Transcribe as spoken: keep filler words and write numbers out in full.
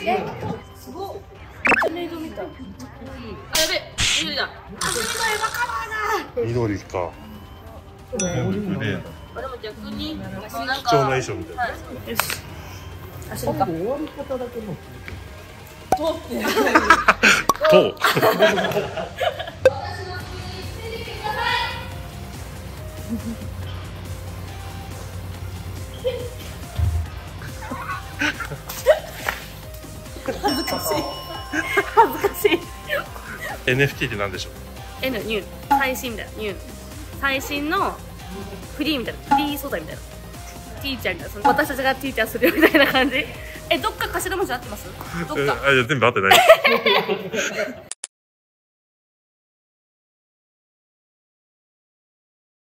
すごっ。めっちゃメイドみたい。あ、やべ、緑だ。あ、緑わからない。 緑か。全部グレー。 あ、でも逆になんか貴重な衣装みたいな。 よし。足か。終わり方だけも。とって。 と。 恥ずかしい。恥ずかしい。 エヌエフティー って何でしょう。 N ニュー最新だよ。ニュー最新のフリーみたいな、フリー素材みたいな。ティーチャーがその私たちがティーチャーするみたいな感じ。え、どっか頭文字合ってます？どっか。 え、あ、いや全部合ってない。